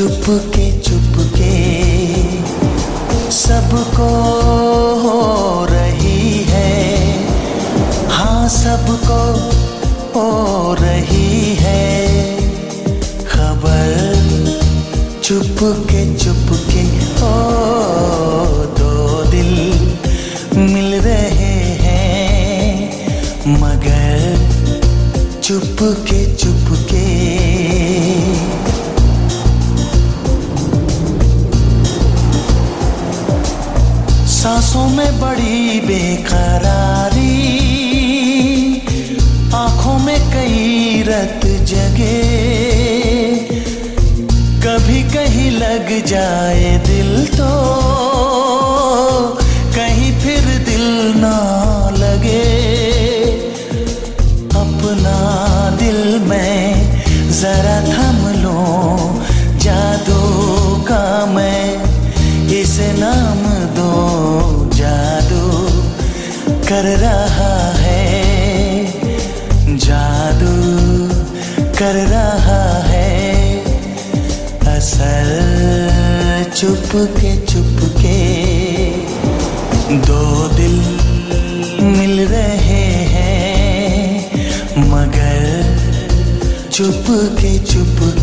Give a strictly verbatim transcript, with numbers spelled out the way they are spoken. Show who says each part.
Speaker 1: चुपके चुपके सबको हो रही है, हाँ सबको हो रही है खबर। चुपके चुपके ओ दो दिल मिल रहे हैं, मगर चुपके चुपके। सांसों में बड़ी बेकरारी, आंखों में कई रत जगे, कभी कहीं लग जाए दिल तो कहीं फिर दिल ना लगे। अपना दिल मैं जरा थम लूं, जादू का मैं इसे नाम दो, जादू कर रहा है, जादू कर रहा है असर। चुपके चुपके दो दिल मिल रहे हैं, मगर चुपके चुपके।